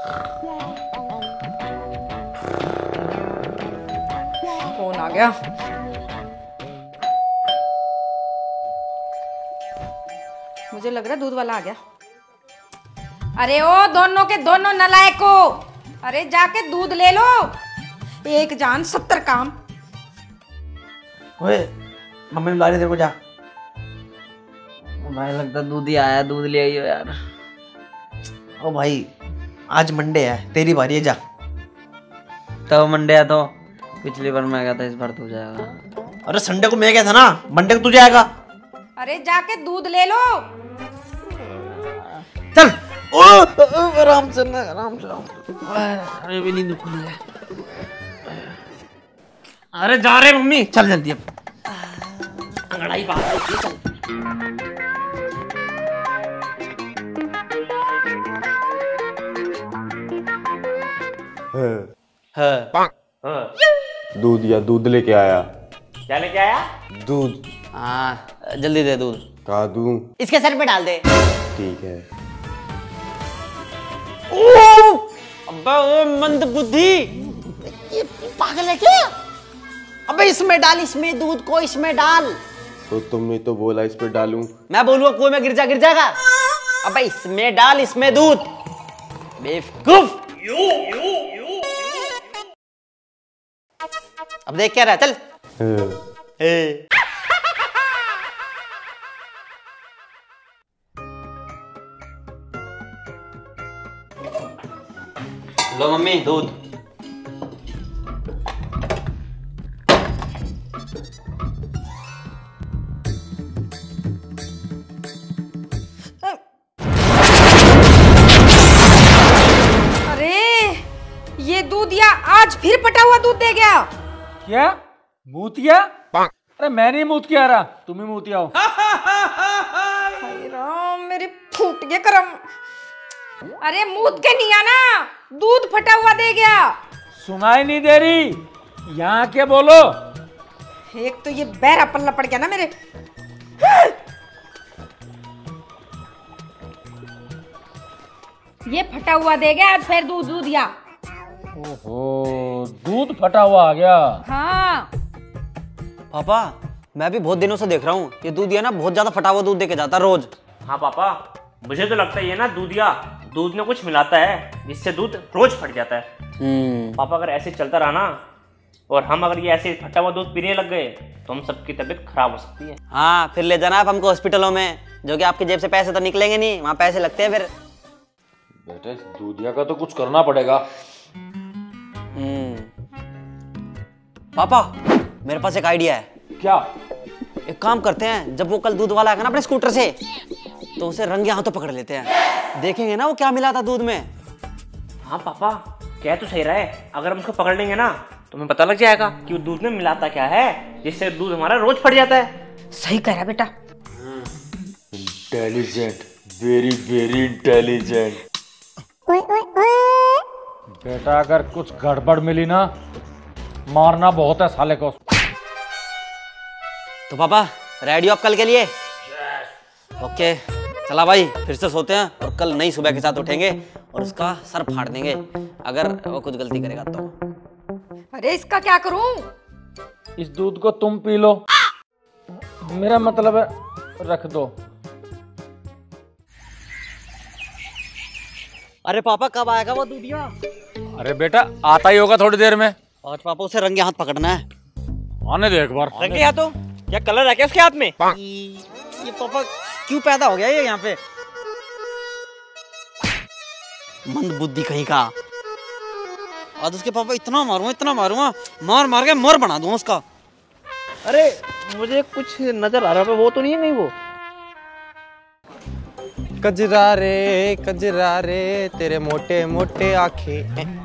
कौन आ गया? मुझे लग रहा है दूध वाला आ गया। अरे ओ दोनों के दोनों नालायको, अरे जाके दूध ले लो। एक जान 70 काम। ओए मम्मी बुला रही, तेरे को जा। भाई लगता दूध ही आया, दूध ले आई हो यार। ओ भाई आज मंडे है, तेरी बारी है, जा। तो मंडे है तो पिछली बार मैं गया था, इस बार तू जाएगा। अरे संडे को मैं गया था ना, मंडे को तू जाएगा। अरे जाके दूध ले लो। चल ओ आराम से ना, आराम से। अरे भी नींद खुल है। अरे जा रहे मम्मी, चल जल्दी अब। अंगड़ाई बात है, चल। दूध या दूध लेके आया। क्या लेके आया? दूध। हाँ जल्दी दे दूध। कहा दूं? इसके सर पे डाल दे। ठीक है। अब्बा ओ मंद बुद्धि, ये पागल है क्या? अबे इसमें डाल, इसमें दूध को इसमें डाल। तो तुमने तो बोला इस पे डालूं। मैं बोलूंगा कुएं में गिर जाएगा। अबे इसमें डाल, इसमें दूध। बेवकूफ। अब देख क्या रहा है, चल। लो मम्मी दूध। अरे ये दूध या आज फिर फटा हुआ दूध दे गया। क्या मूतिया? अरे मैं नहीं मूत के आ रहा, तुम ही मूतिया हो। हाय राम, मेरी फूट गए करम। अरे मूत के नहीं आना, दूध फटा हुआ दे गया। सुनाई नहीं दे रही, यहाँ के बोलो। एक तो ये बहरा पल्ला पड़ गया ना मेरे। ये फटा हुआ दे गया, आज फिर दूध दिया। ओहो, दूध फटा हुआ आ गया। हाँ पापा मैं भी बहुत दिनों से देख रहा हूँ, ये दूधिया ना बहुत ज्यादा फटा हुआ दूध दे के जाता रोज। हाँ पापा, मुझे तो लगता है ये ना दूध में कुछ मिलाता है जिससे दूध रोज फट जाता है। पापा अगर ऐसे चलता रहा ना, और हम अगर ये ऐसे फटा हुआ दूध पीने लग गए तो हम सबकी तबीयत खराब हो सकती है। हाँ फिर ले जाना आप हमको हॉस्पिटलों में, जो कि आपकी जेब से पैसे तो निकलेंगे नहीं, वहाँ पैसे लगते हैं फिर। बेटे दूधिया का तो कुछ करना पड़ेगा। पापा मेरे पास एक आइडिया है। क्या? एक काम करते हैं, जब वो कल दूध वाला आएगा ना अपने स्कूटर से, तो उसे रंगे हाथों पकड़ लेते हैं, देखेंगे ना वो क्या मिला था दूध में। हाँ पापा कह तो सही रहा है, अगर हम उसको पकड़ लेंगे ना तो हमें पता लग जाएगा कि वो दूध में मिलाता क्या है जिससे दूध हमारा रोज फट जाता है। सही कह रहा बेटा। Intelligent, very very intelligent. बेटा अगर कुछ गड़बड़ मिली ना, मारना बहुत है साले को। तो पापा रेडी हो आप कल के लिए? ओके चला भाई, फिर से सोते हैं और कल नई सुबह के साथ उठेंगे और उसका सर फाड़ देंगे अगर वो कुछ गलती करेगा तो। अरे इसका क्या करूं? इस दूध को तुम पी लो, मेरा मतलब है रख दो। अरे पापा कब आएगा वो दूधिया? अरे बेटा आता ही होगा थोड़ी देर में। आज पापा उसे रंगे हाथ पकड़ना है। आने दे एक बार। रंगे हाथों? क्या कलर है क्या उसके हाथ में? ये पापा क्यों पैदा हो गया ये यहाँ पे? मंद बुद्धि कहीं का। आज उसके पापा इतना मारूंगा, मार मार के मोर बना दूंगा उसका। अरे मुझे कुछ नजर आ रहा है, वो तो नहीं है कहीं वो? कजरा रे तेरे मोटे मोटे आंखें।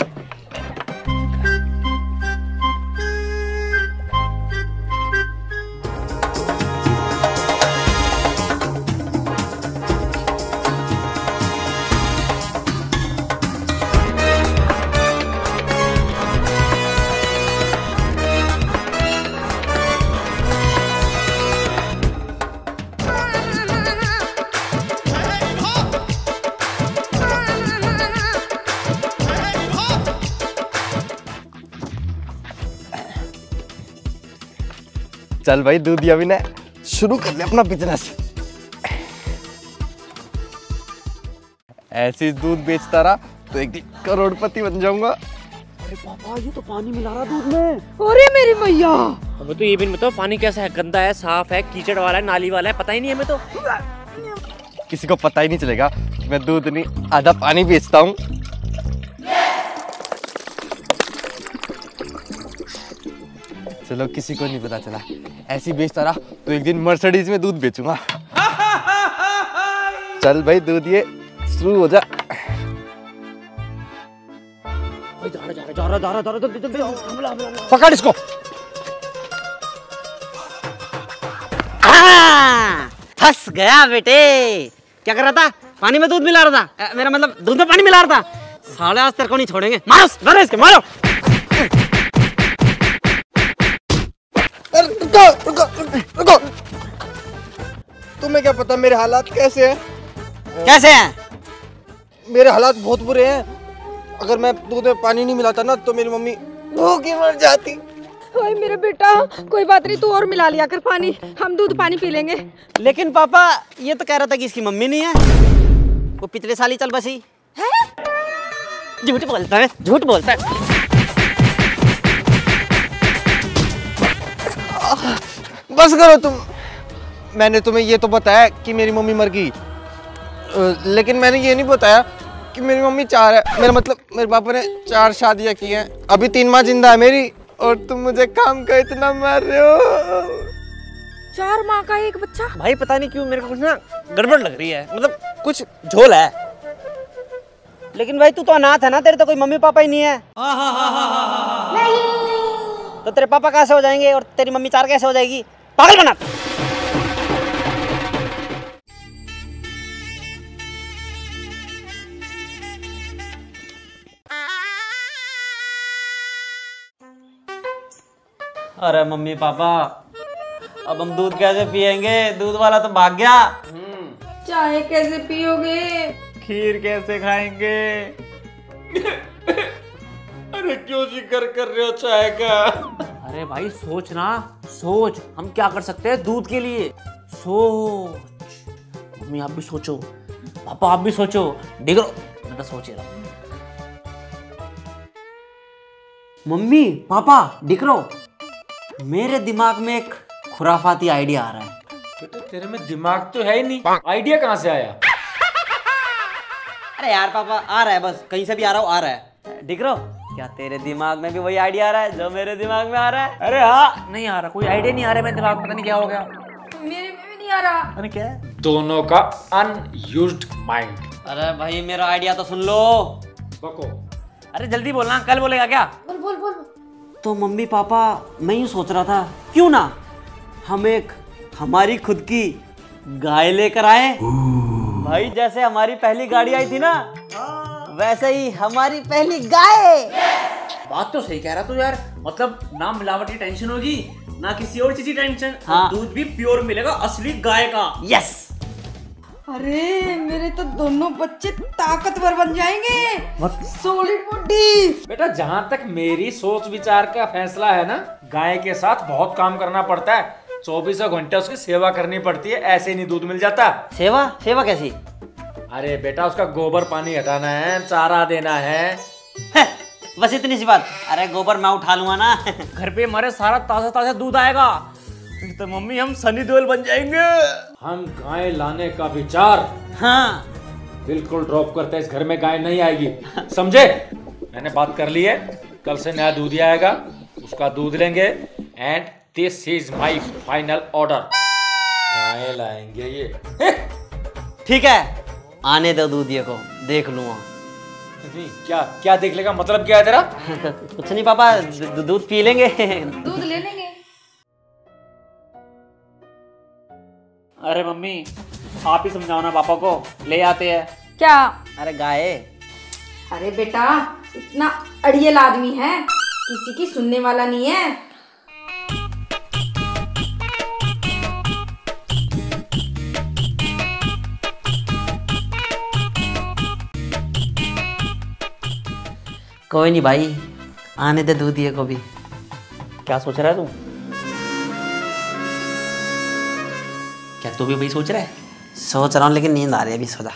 चल भाई दूधिया भी ने शुरू कर ले अपना बिजनेस। ऐसे दूध बेचता रहा तो एक दिन करोड़पति बन जाऊंगा। अरे पापा ये तो पानी मिला रहा दूध में। अरे मेरी मैया, हमें तो ये भी नहीं बताओ पानी कैसा है, गंदा है, साफ है, कीचड़ वाला है, नाली वाला है, पता ही नहीं हमें तो। किसी को पता ही नहीं चलेगा कि मैं दूध नहीं आधा पानी बेचता हूँ। चलो किसी को नहीं पता चला, ऐसी बेचता रहा तो एक दिन मर्सिडीज में दूध बेचूंगा। चल भाई दूध ये शुरू हो जा। पकड़ इसको। फंस गया बेटे। क्या कर रहा था? पानी में दूध मिला रहा था। मेरा मतलब दूध में पानी मिला रहा था। साले आज तेरे को नहीं छोड़ेंगे। मारो मारो इसके, मारो। रुको रुको रुको, तुम्हें क्या पता मेरे हालात कैसे हैं? कैसे हैं? मेरे हालात बहुत बुरे हैं। अगर मैं दूध में पानी नहीं मिलाता ना तो मेरी मम्मी भूखी मर जाती। ओए मेरे बेटा, कोई बात नहीं, तू और मिला लिया कर पानी, हम दूध पानी पी लेंगे। लेकिन पापा ये तो कह रहा था कि इसकी मम्मी नहीं है, वो पिछले साल ही चल बसी है। झूठ बोलता है, झूठ बोलता है। बस करो तुम। मैंने तुम्हें ये तो बताया कि मेरी मम्मी मर गई, लेकिन मैंने ये नहीं बताया कि मेरी मम्मी 4 है। मेरा मतलब मेरे पापा ने 4 शादियां की हैं। अभी 3 माँ जिंदा है मेरी, और तुम मुझे काम का इतना मार रहे हो। 4 माँ का एक बच्चा। भाई पता नहीं क्यों मेरे को कुछ ना गड़बड़ लग रही है, मतलब कुछ झोल है। लेकिन भाई तू तो अनाथ है ना, तेरे तो कोई मम्मी पापा ही नहीं है। नहीं। तो तेरे पापा कैसे हो जाएंगे और तेरी मम्मी 4 कैसे हो जाएगी? पागल बना। अरे मम्मी पापा, अब हम दूध कैसे पियेंगे? दूध वाला तो भाग गया। चाय कैसे पियोगे? खीर कैसे खाएंगे? अरे क्यों जिक्र कर रहे हो चाय का? अरे भाई सोच ना, सोच हम क्या कर सकते हैं दूध के लिए। सोच। मम्मी आप भी सोचो, पापा आप भी सोचो, डिगरो मैं तो सोच रहा हूँ। मम्मी पापा डिगरो, मेरे दिमाग में एक खुराफाती आइडिया आ रहा है। बेटा तेरे में दिमाग तो है ही नहीं, आइडिया कहाँ से आया? अरे यार पापा आ रहा है, बस कहीं से भी आ रहा हो, आ रहा है। डिगरो क्या तेरे दिमाग में भी वही आइडिया आ रहा है जो मेरे दिमाग में आ रहा है? अरे हाँ, नहीं आ रहा, कोई आइडिया नहीं आ रहा है मेरे दिमाग में, पता नहीं क्या हो गया। मेरे में भी नहीं आ रहा। अरे क्या है? दोनों का अनयूज्ड माइंड। अरे भाई मेरा आइडिया तो सुन लो। बको। अरे जल्दी बोलना, कल बोलेगा क्या? बोल बोल बोल। तो मम्मी पापा मैं यूं सोच रहा था, क्यों ना हम एक हमारी खुद की गाय लेकर आए। भाई जैसे हमारी पहली गाड़ी आई थी ना, वैसे ही हमारी पहली गाय। बात तो सही कह रहा तू यार, मतलब ना मिलावटी टेंशन होगी ना किसी और चीज की टेंशन। हाँ। दूध भी प्योर मिलेगा, असली गाय का। यस। अरे मेरे तो दोनों बच्चे ताकतवर बन जाएंगे, सॉलिड बॉडी। बेटा जहाँ तक मेरी सोच विचार का फैसला है ना, गाय के साथ बहुत काम करना पड़ता है, 24 घंटे उसकी सेवा करनी पड़ती है, ऐसे नहीं दूध मिल जाता। सेवा? सेवा कैसी? अरे बेटा उसका गोबर पानी हटाना है, चारा देना है। बस इतनी सी बात। अरे गोबर मैं उठा लूंगा ना। घर पे हमारे सारा ताजा ताजा दूध आएगा, तो मम्मी हम सनी देओल बन जाएंगे। हम गाय लाने का विचार हाँ बिल्कुल ड्रॉप करते हैं, इस घर में गाय नहीं आएगी, समझे? मैंने बात कर ली है, कल से नया दूध आएगा, उसका दूध लेंगे। And this is my final order, गाय लाएंगे ये। ठीक है, आने दो दूधिये को, देख लूंगा। नहीं क्या क्या देख लेगा, मतलब क्या है तेरा? कुछ नहीं पापा, दूध पी लेंगे। दूध ले लेंगे। अरे मम्मी आप ही समझाओ ना पापा को, ले आते हैं। क्या? अरे गाय। अरे बेटा इतना अड़ियल आदमी है, किसी की सुनने वाला नहीं है। कोई नहीं भाई, आने दे दूधिये को भी। क्या सोच रहा है तू? तू भी वही सोच रहा है? सोच रहा हूँ लेकिन नींद आ रही है अभी, सो जा।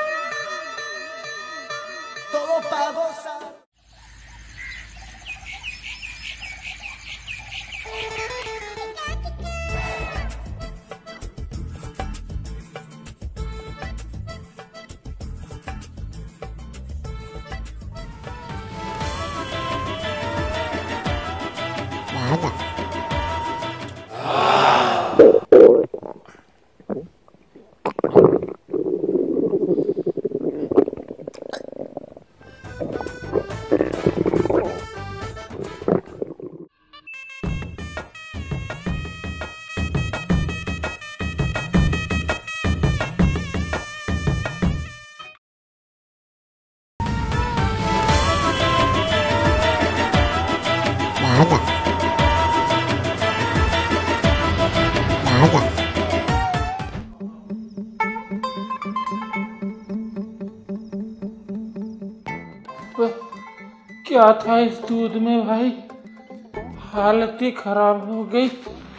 क्या था इस दूध में भाई, हालत ही खराब हो गई।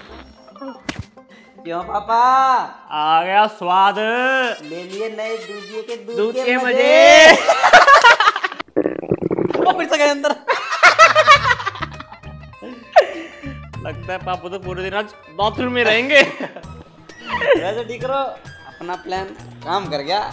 क्यों पापा, आ गया स्वाद, ले लिए नए दूध के मजे। वो फिर से गए अंदर। लगता है पापा तो पूरे दिन आज बाथरूम में रहेंगे। वैसे ठीक करो, अपना प्लान काम कर गया।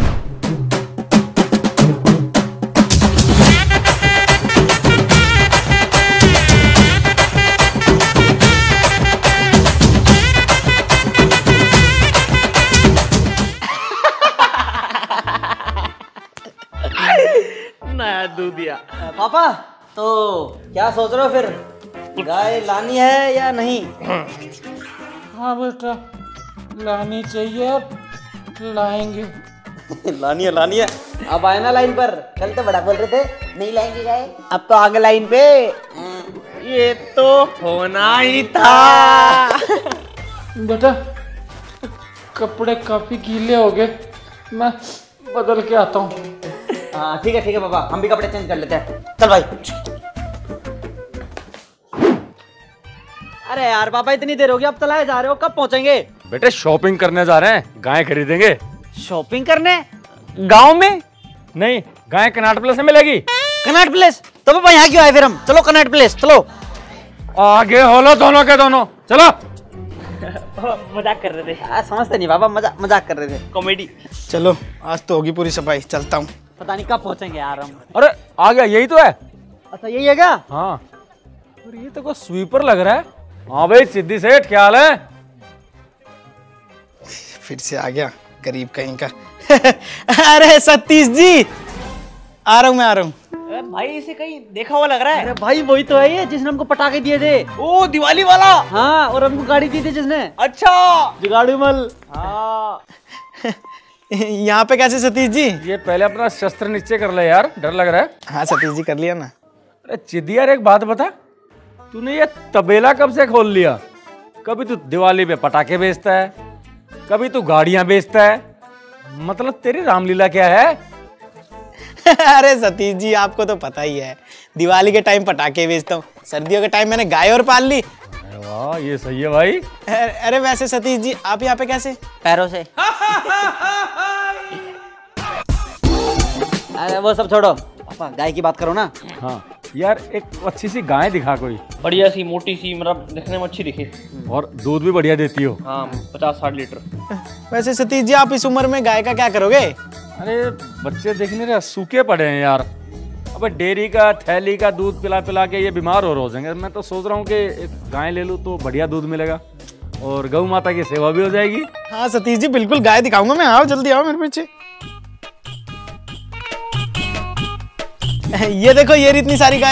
नया दूधिया। पापा तो क्या सोच रहे हो फिर, गाय लानी है या नहीं? हाँ बेटा, लानी चाहिए, अब लाएंगे। लानी है। अब आए ना लाइन पर, कल तो बड़ा बोल रहे थे नहीं लाएंगे गाय, अब तो आगे लाइन पे। ये तो होना ही था। बेटा कपड़े काफी गीले हो गए, मैं बदल के आता हूँ। हाँ ठीक है पापा, हम भी कपड़े चेंज कर लेते हैं। चल भाई। अरे यार पापा, इतनी देर होगी, अब चलाए जा रहे हो, कब पहुंचेंगे? बेटे शॉपिंग करने जा रहे हैं, गाय खरीदेंगे। शॉपिंग करने गांव में नहीं, गाय कनाट प्लेस में मिलेगी। कनाट प्लेस? तो पापा यहाँ क्यों आए फिर हम? चलो कनाट प्लेस चलो। आगे होलो दोनों के दोनों, चलो। मजाक कर रहे थे। समझते नहीं पापा, मजाक कर रहे थे, कॉमेडी। चलो आज तो होगी पूरी सफाई, चलता हूँ। पता नहीं कब पहुंचेंगे यार हम। अरे आ गया, यही तो है। अच्छा यही है क्या? हाँ, और ये तो कोई स्वीपर लग रहा है। हाँ भाई सिद्धि सेठ, क्या हाल है? फिर से आ गया गरीब कहीं का। अरे सतीश जी, आ रहा हूँ, मैं आ रहा हूँ। भाई इसे कहीं देखा हुआ लग रहा है। अरे भाई वही तो है ये, जिसने हमको पटाखे दिए थे। ओ दिवाली वाला। हाँ, और हमको गाड़ी दी थी जिसने। अच्छा, जुगाड़ू मल। हाँ। यहाँ पे कैसे सतीश जी? ये पहले अपना शस्त्र नीचे कर ले यार, डर लग रहा है। हाँ सतीश जी, कर लिया ना। अरे चिद्दी यार, एक बात बता, तूने ये तबेला कब से खोल लिया? कभी तू दिवाली पे पटाखे बेचता है, कभी तू गाड़ियां बेचता है, मतलब तेरी रामलीला क्या है? अरे सतीश जी, आपको तो पता ही है, दिवाली के टाइम पटाखे बेचता हूँ, सर्दियों के टाइम मैंने गाय और पाल ली। अरे वाह, ये सही है भाई। अरे वैसे सतीश जी, आप यहाँ पे कैसे? पैरों से। अरे वो सब छोड़ो पापा, गाय की बात करो ना। हाँ यार, एक अच्छी सी गाय दिखा कोई, बढ़िया सी मोटी सी, मतलब दिखने में अच्छी दिखे, और दूध भी बढ़िया देती हो। हाँ 50-60 लीटर। वैसे सतीश जी, आप इस उम्र में गाय का क्या करोगे? अरे बच्चे देख नहीं रहे, सूखे पड़े हैं यार। अबे डेयरी का थैली का दूध पिला पिला के ये बीमार हो जाएंगे। मैं तो सोच रहा हूँ कि एक गाय ले लूँ तो बढ़िया दूध मिलेगा और गौ माता की सेवा भी हो जाएगी। हाँ सतीश जी, बिल्कुल गाय दिखाऊंगा मैं। आओ जल्दी आओ मेरे पीछे। ये देखो, ये इतनी सारी गाय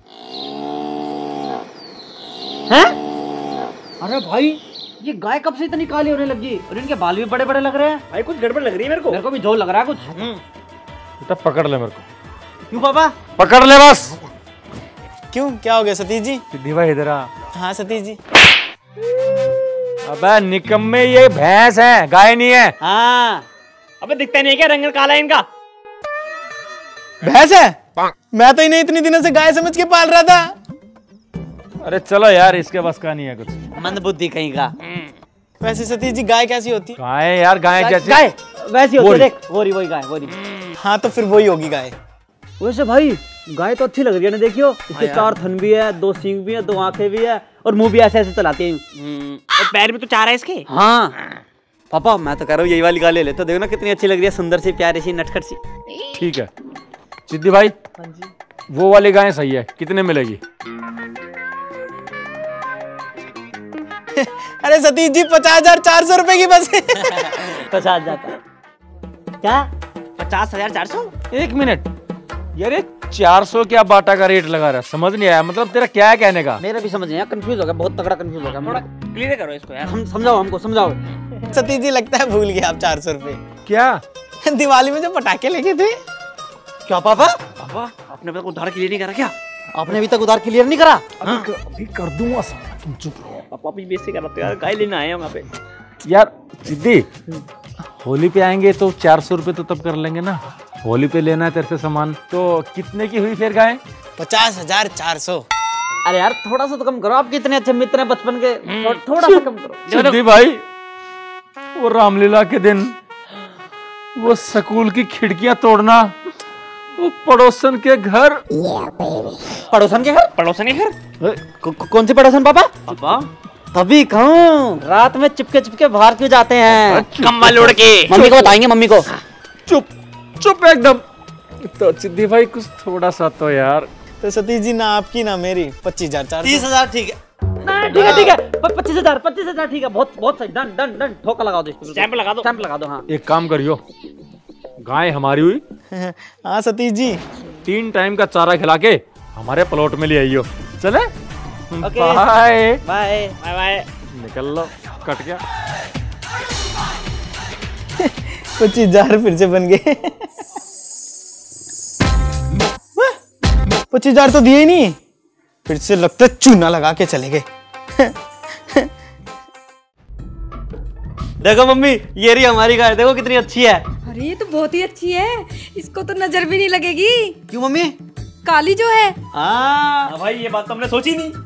हैं? अरे भाई, ये गाय कब से इतनी काली होने लगी और इनके बाल भी बड़े बड़े लग रहे हैं। भाई कुछ गड़बड़ लग रही है मेरे को भी जोर लग रहा है कुछ। तो पकड़ ले मेरे को। क्यों पापा? पकड़ ले बस। क्यों, क्या हो गया सतीश जी? सिद्धि भाई इधर आ। हाँ सतीश जी। अबे निकम्मे, ये भैंस है, गाय नहीं है। हाँ। अबे दिखता नहीं है क्या, रंग काला है इनका? भैंस है? मैं तो इन्हें इतनी दिनों से गाय समझ के पाल रहा था। अरे चलो यार, इसके बस का नहीं है कुछ। मंद बुद्धि कहीं का। वैसे सतीश जी गाय कैसी होती? गाय यार, गाय जैसे गाय वैसी होती है, वही। देख वही गाय वही। हाँ तो फिर वही होगी गाय। वैसे भाई गाय तो अच्छी लग रही है ना, देखियो इसके 4 थन भी है, 2 सींग भी है, 2 आंखें भी है और मुंह भी ऐसे ऐसे चलाती है। और पैर भी तो 4 है इसके। हाँ पापा मैं तो कह रहा हूँ यही वाली गाय ले ले, तो देखो ना कितनी अच्छी लग रही है, सुंदर सी, प्यारी सी, नटखट सी। ठीक है सिद्धि भाई, वो वाली गाय सही है, कितने मिलेगी? अरे सतीश जी 50,400 रुपए की बस। 50,000 क्या? 50,400। एक मिनट यार, ये 400 क्या बाटा का रेट लगा रहा है, समझ नहीं आया, मतलब तेरा क्या है कहने का? मेरा भी समझ नहीं आया, कंफ्यूज हो गया, बहुत तगड़ा कंफ्यूज हो गया। थोड़ा क्लियर करो इसको यार। हम समझाओ, हमको समझाओ। सतीश जी लगता है भूल गए आप 400 रुपए। क्या? दिवाली में जो पटाखे लेके थे। क्या पापा? पापा आपने अभी तक उधार क्लियर नहीं करा क्या? आपने अभी तक उधार क्लियर नहीं करा? अभी कर दूंगा साला, तुम चुप रहो। पापा भी बेइज्जती कर रहे थे यार, गाय लेने आए हैं वहाँ पे। यार सिद्धि, होली पे आएंगे तो 400 रुपए तो तब कर लेंगे ना, होली पे लेना है तेरे से सामान। तो कितने की हुई फिर गाय? 50,400। अरे यार थोड़ा सा तो कम करो, आप कितने अच्छे मित्र हैं बचपन के, थोड़ा सा कम करो। सिद्धि भाई, वो रामलीला के दिन वो स्कूल की खिड़कियां तोड़ना, वो पड़ोसन के घर। पड़ोसन के घर? पड़ोसन के घर? कौन से पड़ोसन पापा? पापा तभी कहूँ रात में चिपके बाहर क्यों जाते हैं? कम्बल उड़ के। मम्मी को बताएंगे, मम्मी को। चुप चुप एकदम। तो सिद्धि भाई कुछ थोड़ा सा तो यार। तो सतीश जी ना आपकी ना मेरी 25,400। 30,000 ठीक है। ठीक है 25,000 ठीक है, बहुत सही, डन डन डन, ठोका लगाओ दो, स्टैंप लगा दो। स्टैंप लगा दो। हाँ एक काम करियो, गाय हमारी हुई, हाँ सतीश जी। 3 टाइम का चारा खिला के हमारे प्लॉट में ले आइयो। चले? Okay. Bye bye. Bye bye. निकल लो, कट गया। 25,000 फिर से बन गए। 25,000 तो दिए ही नहीं, फिर से लगता है चूना लगा के चले गए। देखो मम्मी, ये रही हमारी गाय, देखो कितनी अच्छी है। अरे ये तो बहुत ही अच्छी है, इसको तो नजर भी नहीं लगेगी। क्यों मम्मी? काली जो है। हाँ भाई ये बात तो हमने सोची नहीं।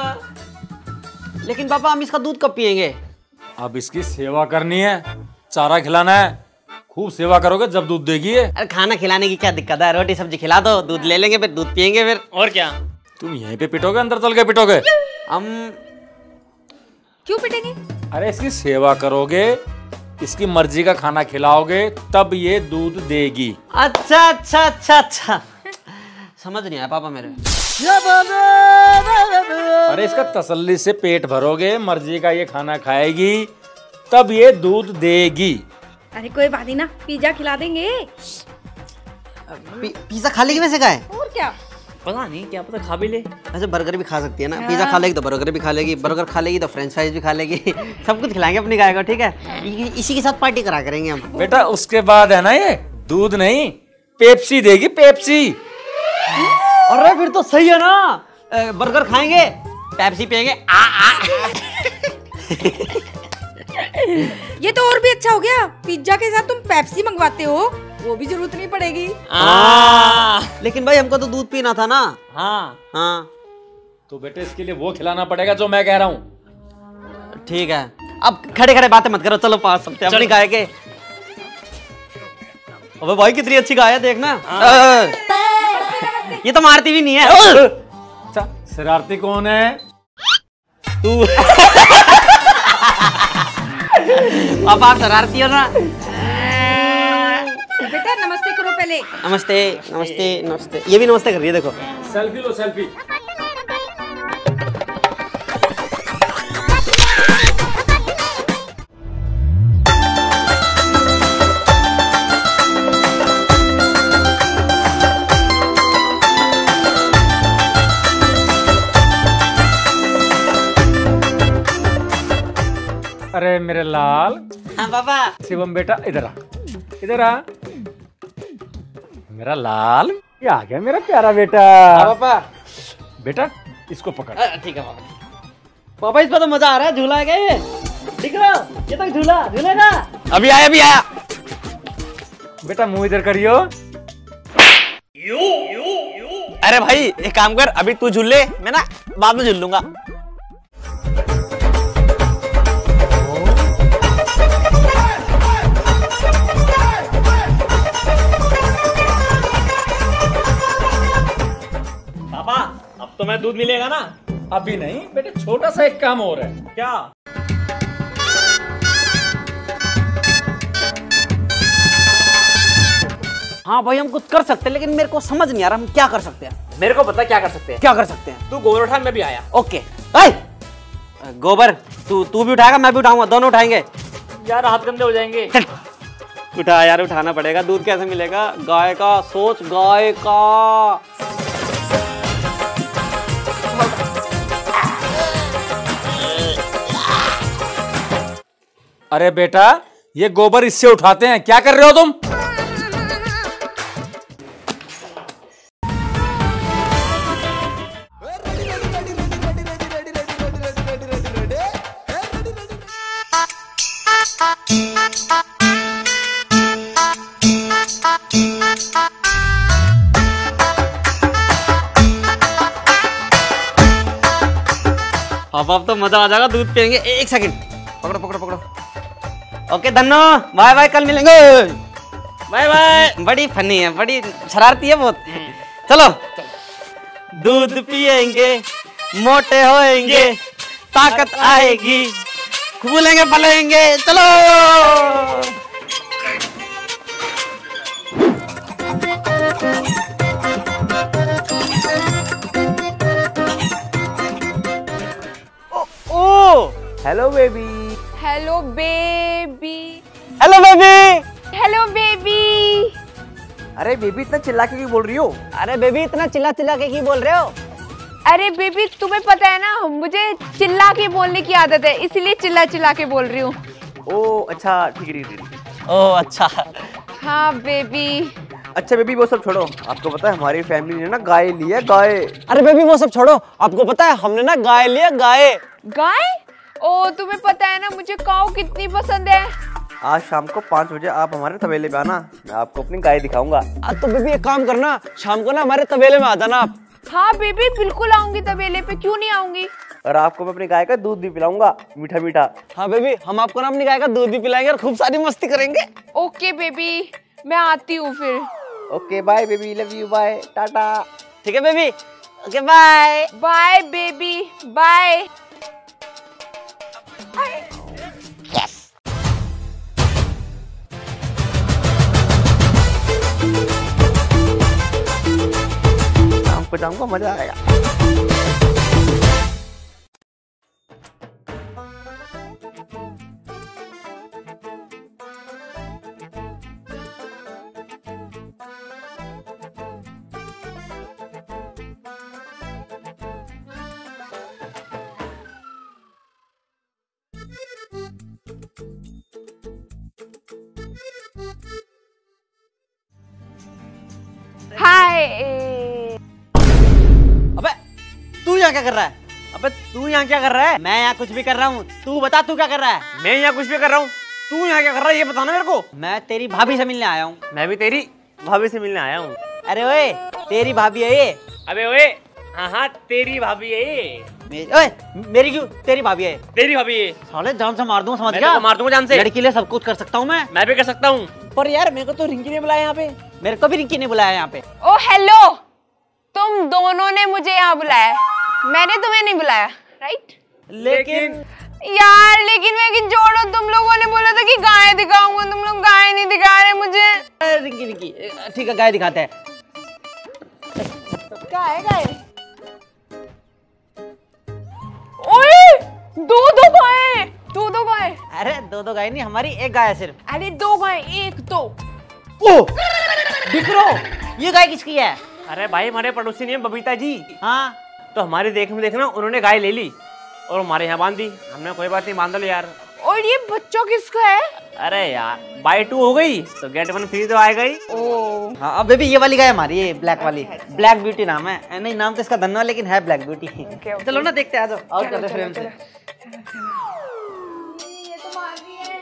लेकिन पापा हम इसका दूध कब पियेंगे? अब इसकी सेवा करनी है, चारा खिलाना है, खूब सेवा करोगे जब दूध देगी ये। अरे खाना खिलाने की क्या दिक्कत है, रोटी सब्जी खिला दो, दूध ले लेंगे, फिर दूध पियेंगे फिर। और क्या? तुम यहीं पे पिटोगे, अंदर चल के पिटोगे? हम क्यों पिटेंगे? अरे इसकी सेवा करोगे, इसकी मर्जी का खाना खिलाओगे, तब ये दूध देगी। अच्छा समझ नहीं आया पापा मेरे। अरे इसका तसल्ली से पेट भरोगे, मर्जी का ये खाना खाएगी, तब ये दूध देगी। अरे कोई बात नहीं ना, पिज्जा खिला देंगे। पिज्जा खा लेगी वैसे गाय? और क्या? पता नहीं, क्या पता खा भी ले। वैसे बर्गर भी खा सकती है ना, पिज्जा खा लेगी तो बर्गर भी खा लेगी, बर्गर खा लेगी तो फ्रेंच फ्राइज भी खा लेगी। सब कुछ खिलाएंगे अपनी गाय को, ठीक है? इसी के साथ पार्टी करा करेंगे हम। बेटा उसके बाद है ना, ये दूध नहीं पेप्सी देगी, पेप्सी। अरे फिर तो सही है ना, बर्गर खाएंगे, पेप्सी पियेंगे। ये तो और भी अच्छा हो गया, पिज्जा के साथ तुम पेप्सी मंगवाते हो, वो भी जरूरत नहीं पड़ेगी। लेकिन भाई हमको तो दूध पीना था ना। हाँ तो बेटे इसके लिए वो खिलाना पड़ेगा जो मैं कह रहा हूँ। ठीक है, अब खड़े खड़े बातें मत करो, चलो पास चलते हैं अपनी गाय के। अबे भाई कितनी अच्छी गाय है, देखना। ये तो मारती भी नहीं है। अच्छा शरारती कौन है? तू। पापा आप शरारती हो ना। बेटा नमस्ते करो पहले। नमस्ते नमस्ते नमस्ते, ये भी नमस्ते कर रही है, देखो। सेल्फी लो, सेल्फी। अरे मेरे लाल। हाँ पापा। शिवम बेटा इधर आ, इधर आ। मेरा लाल, ये आ गया मेरा प्यारा बेटा। पापा। बेटा इसको पकड़। ठीक है पापा। पापा इस पर तो मजा आ रहा है, झूला है क्या ये? दिख रहा ये तो झूलेगा। अभी आया। बेटा मुंह इधर करियो। अरे भाई एक काम कर, अभी तू झूल ले, मैं ना बाद में झूल लूंगा। तो मैं दूध मिलेगा ना? अभी नहीं बेटे, छोटा सा एक काम और है। क्या? हाँ भाई हम कुछ कर सकते हैं, लेकिन मेरे को समझ नहीं आ रहा हम क्या कर सकते हैं। मेरे को पता क्या कर सकते हैं। क्या कर सकते हैं? तू गोबर उठा, मैं भी आया। ओके। गोबर तू भी उठाएगा, मैं भी उठाऊंगा, दोनों उठाएंगे। यार हाथ गंदे हो जाएंगे। उठा यार, उठाना पड़ेगा। दूध कैसे मिलेगा? गाय का, सोच गाय का। अरे बेटा, ये गोबर इससे उठाते हैं, क्या कर रहे हो तुम? अब तो मजा आ जाएगा, दूध पियेंगे। एक सेकंड, पकड़ो पकड़ो पकड़ो। ओके धन्नो, बाय बाय, कल मिलेंगे। Bye bye. बड़ी फनी है, बड़ी शरारती है बहुत। चलो दूध पियेंगे, मोटे होएंगे, ताकत आएगी, फूलेंगे फलेंगे। चलो hello baby. Hello baby. Hello baby. Hello baby. अरे बेबी इतना चिल्ला के क्यों बोल रही हो? अरे बेबी इतना चिल्ला चिल्ला के क्यों बोल रहे हो? अरे बेबी तुम्हें पता है ना, मुझे चिल्ला के बोलने की आदत है, इसलिए चिल्ला चिल्ला के बोल रही हूँ। ओह अच्छा, ठीक है। ओह अच्छा। हाँ बेबी। अच्छा बेबी वो सब छोड़ो, आपको पता है हमारी फैमिली ने ना गाय ली है, गाय। अरे बेबी वो सब छोड़ो, आपको पता है हमने ना गाय लिया, गाय। गाय? ओ तुम्हें पता है ना मुझे काऊ कितनी पसंद है। आज शाम को 5 बजे आप हमारे तबेले पे आना, मैं आपको अपनी गाय दिखाऊंगा। तो बेबी एक काम करना, शाम को ना हमारे तबेले में आ जाना आप। हाँ बेबी बिल्कुल आऊंगी तबेले पे, क्यों नहीं आऊंगी। और आपको मैं अपनी गाय का दूध भी पिलाऊंगा, मीठा मीठा। हाँ बेबी, हम आपको ना अपनी गाय का दूध भी पिलाएंगे और खूब सारी मस्ती करेंगे। ओके बेबी, मैं आती हूँ फिर। Okay bye baby, love you, bye, tata. ठीक है baby, okay bye. Bye baby, bye. शाम को जाऊंगा, मजा आएगा। हाय। अबे तू यहाँ क्या कर रहा है? अबे तू यहाँ क्या कर रहा है? मैं यहाँ कुछ भी कर रहा हूँ, तू बता तू क्या कर रहा है? मैं यहाँ कुछ भी कर रहा हूँ, तू यहाँ क्या कर रहा है ये बताना मेरे को। मैं तेरी भाभी से मिलने आया हूँ। मैं भी तेरी भाभी से मिलने आया हूँ। अरे ओए, तेरी भाभी है ये। अबे ओए, हाँ तेरी भाभी है ये। ओए मेरी क्यों? तेरी भाभी है। तेरी भाभी है। साले जान से मार दूँ, समझ मैं गया? तेरे को मार दूंगा जान से। लड़की लिए सब कुछ कर सकता हूँ मैं भी कर सकता हूँ। पर यार मेरे को तो रिंकी ने बुलाया यहाँ पे। मेरे को भी रिंकी ने बुलाया यहाँ पे। ओ हेलो, तुम दोनों ने मुझे यहाँ बुलाया, मैंने तुम्हें नहीं बुलाया, राइट? लेकिन यार लेकिन मैं कि जोड़ो, तुम लोगों ने बोला था कि गाय दिखाऊंगा, तुम लोग गाय नहीं दिखा रहे मुझे। रिंकी रिंकी ठीक है, गाय दिखाते हैं। गाय गाय। ओए दो गाय, दो गाय। अरे दो गाय नहीं, हमारी एक गाय है सिर्फ। अरे 2 गाय, 1 2। ओ दिखरो, ये गाय किसकी है? अरे भाई हमारे पड़ोसी नहीं है बबीता जी। हाँ तो हमारी देख में देखना उन्होंने गाय ले ली और हमारे यहाँ बांध दी। हमने कोई बात नहीं, बांध लो यार। और ये बच्चा किसका है? अरे यार बाय 2 हो गई तो गेट 1 फ्री तो आएगा ही। ओ हाँ अब बेबी ये वाली गाय हमारी है, ब्लैक वाली। ब्लैक ब्यूटी नाम है। नहीं नाम तो इसका धन्ना, लेकिन है ब्लैक ब्यूटी। okay. चलो ना देखते हैं, आ जाओ। आउट कर दे फ्रेम से। ये तो मार रही है।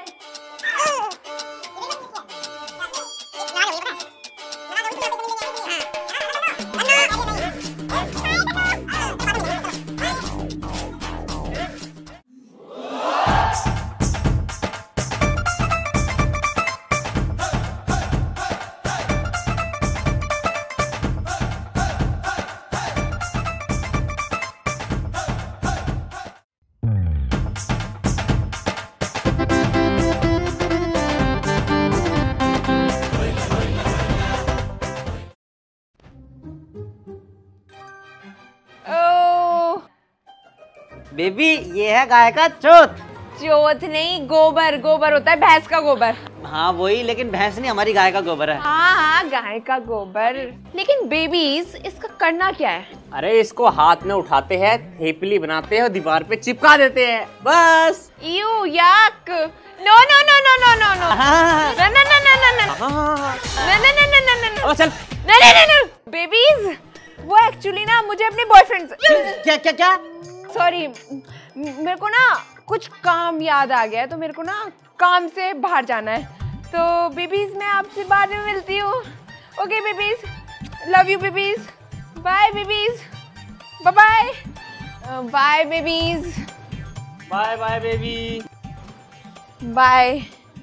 बेबी ये है गाय का चोट। चोथ नहीं, गोबर। गोबर होता है, भैंस का गोबर। हाँ वही, लेकिन भैंस नहीं, हमारी गाय का गोबर है। हाँ हाँ, गाय का गोबर। लेकिन बेबीज, इसका करना क्या है? अरे इसको हाथ में उठाते हैं, थेपली बनाते हैं और दीवार पे चिपका देते हैं, बस। You yuck. No no no no no no no ना ना ना ना ना ना ना ना ना ना ना ना। चल ना ना ना ना। बेबीज, वो एक्चुअली ना मुझे अपने बॉयफ्रेंड से क्या क्या क्या सॉरी, मेरे को ना कुछ काम याद आ गया है, तो मेरे को ना काम से बाहर जाना है। तो बेबीज मैं आपसे बाद में मिलती हूँ। Okay babies, love you babies, bye babies, bye bye, bye babies, bye bye baby, bye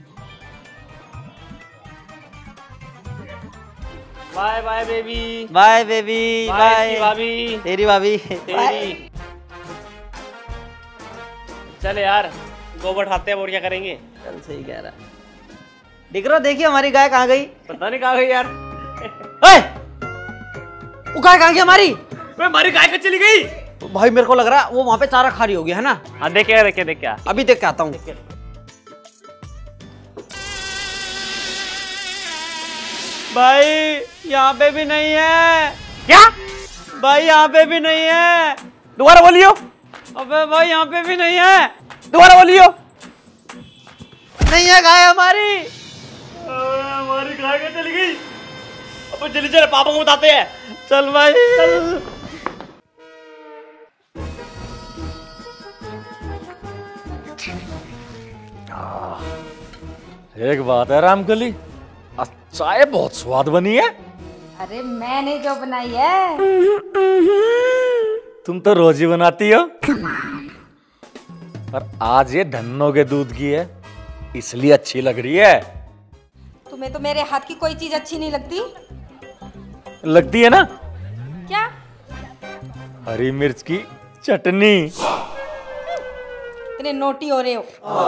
bye bye baby, bye baby, bye भाभी, तेरी भाभी, तेरी। चले यार, गोबर उठाते हैं और क्या करेंगे। चल सही कह रहा। देख रहे हो, देखिए हमारी गाय कहाँ गई। पता नहीं कहाँ गई यार। वो गाय कहाँ गई हमारी? हमारी गाय कहाँ चली गई? भाई मेरे को लग रहा है वो वहाँ पे चारा खा रही होगी, है ना? हाँ देखे देखे देख क्या, अभी देख के आता हूँ। भाई यहाँ पे भी नहीं है। क्या भाई यहाँ पे भी नहीं है। दोबारा बोलियो। अबे भाई यहाँ पे भी नहीं है। दोबारा बोलियो। नहीं है गाय हमारी। हमारी गाय कहाँ चली गई? अब जल्दी चले, पापा को बताते हैं। चल भाई चल। एक बात है रामकली, चाय बहुत स्वाद बनी है। अरे मैंने जो बनाई है। तुम तो रोज ही बनाती हो, पर आज ये धन्नो के दूध की है, इसलिए अच्छी लग रही है। तुम्हें तो मेरे हाथ की कोई चीज अच्छी नहीं लगती। लगती है ना? क्या? हरी मिर्च की चटनी। इतने नोटी हो रहे हो।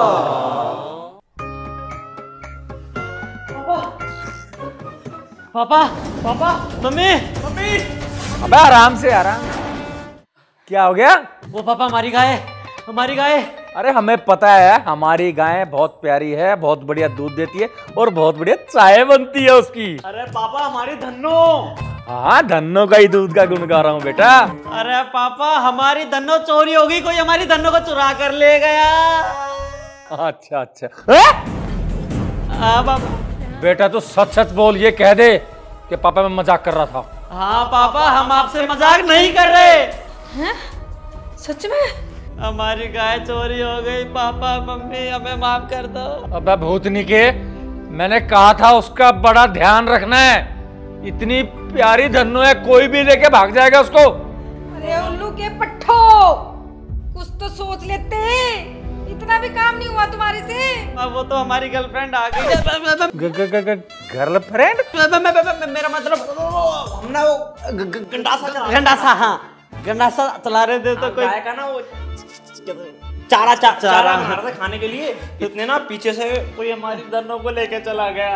पापा पापा मम्मी मम्मी, अबे आराम से, आराम। क्या हो गया? वो पापा हमारी गाय, हमारी गाय। अरे हमें पता है, हमारी गाय बहुत प्यारी है, बहुत बढ़िया दूध देती है और बहुत बढ़िया चाय बनती है उसकी। अरे पापा हमारी धन्नो। हाँ धन्नो का ही दूध का गुण गा रहा हूँ बेटा। अरे पापा हमारी धन्नो चोरी होगी, कोई हमारी धन्नो को चुरा कर ले गया। अच्छा अच्छा। हाँ पापा। बेटा तू सच सच बोल, ये कह दे कि पापा मैं मजाक कर रहा था। हाँ पापा हम आपसे मजाक नहीं कर रहे। हैं? सच में? हमारी गाय चोरी हो गई पापा, मम्मी हमें माफ कर दो। अबे भूतनी के, मैंने कहा था उसका बड़ा ध्यान रखना है। इतनी प्यारी धन्नो है, कोई भी लेके भाग जाएगा उसको। अरे उल्लू के पट्ठो, कुछ तो सोच लेते। इतना भी काम नहीं हुआ तुम्हारे से। अब वो तो हमारी गर्लफ्रेंड आ गई। गर्लफ्रेंड? मेरा मतलब हम ना वो गंडासा, हाँ गंडासा चला रहे थे तो कोई गाय का ना वो चारा चारा बना रहा था खाने के लिए, इतने ना पीछे से कोई हमारी धन्नो को लेके चला गया।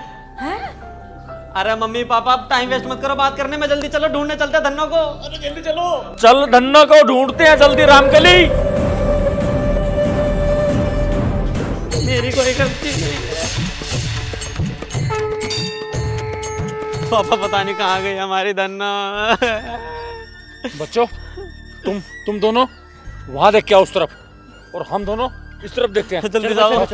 अरे मम्मी पापा अब टाइम वेस्ट मत करो बात करने में, जल्दी चलो ढूंढने चलते हैं धन्नो को। अरे जल्दी चलो। चल धन्नो को ढूंढते हैं जल्दी रामकली। मेरी कोई गलती नहीं है। पापा पता नहीं कहाँ गई हमारी धन्नो। बच्चों तुम दोनों वहां देख के आओ उस तरफ, और हम दोनों इस तरफ देखते हैं। जल्दी जाओ।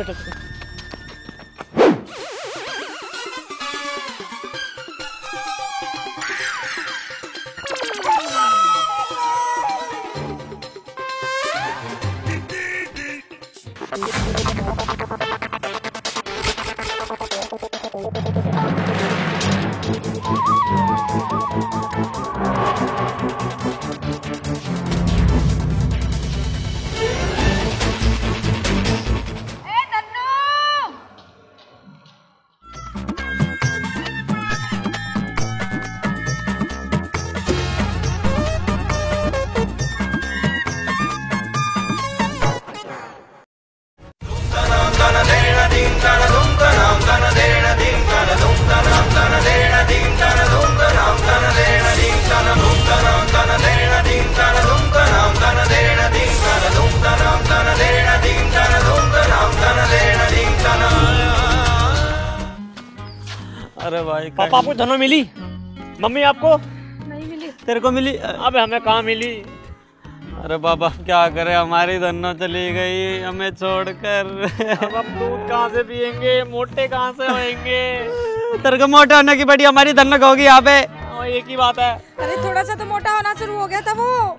पापा आपको धनो मिली, मम्मी आपको नहीं मिली। तेरे को मिली? अब हमें कहाँ मिली। अरे बाबा क्या करे, हमारी धन्नो चली गई हमें छोड़कर। अब हम दूध कहाँ से पियेंगे, मोटे कहाँ से होएंगे। तेरे को मोटे होने की बड़ी हमारी धन्नो होगी यहाँ पे। एक ही बात है। अरे थोड़ा सा तो मोटा होना शुरू हो गया था वो।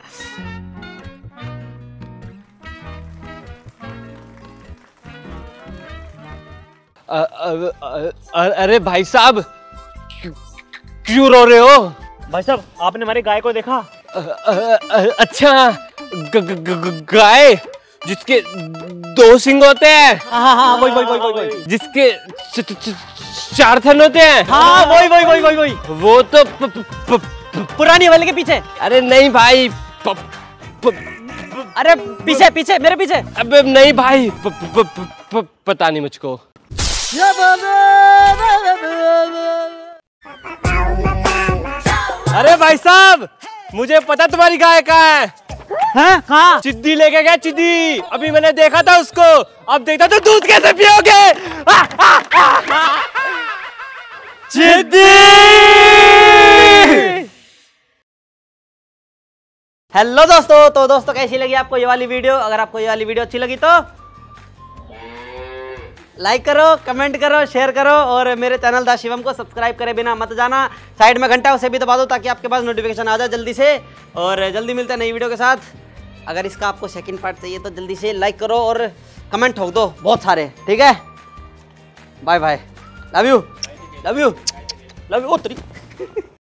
अरे भाई साहब क्यों रो रहे हो? भाई साहब आपने हमारी गाय को देखा? अच्छा गाय जिसके 2 सिंग होते हैं। हाँ हाँ वही। जिसके 4 थन होते हैं। हाँ वही। वो तो पुरानी वाले के पीछे। अरे नहीं भाई अरे पीछे मेरे पीछे। अबे नहीं भाई पता नहीं मुझको। अरे भाई साहब मुझे पता तुम्हारी गाय कहाँ है। हैं? कहाँ? चिद्दी लेके गया, चिद्दी। अभी मैंने देखा था उसको, अब देखता तो दूध कैसे पियोगे। चिद्दी। हेलो दोस्तों, तो दोस्तों कैसी लगी आपको ये वाली वीडियो? अगर आपको ये वाली वीडियो अच्छी लगी तो लाइक करो, कमेंट करो, शेयर करो और मेरे चैनल दा शिवम को सब्सक्राइब करे बिना मत जाना। साइड में घंटा उसे भी दबा दो ताकि आपके पास नोटिफिकेशन आ जाए जल्दी से। और जल्दी मिलते हैं नई वीडियो के साथ। अगर इसका आपको सेकंड पार्ट चाहिए तो जल्दी से लाइक करो और कमेंट ठोक दो बहुत सारे, ठीक है? Bye bye, love you.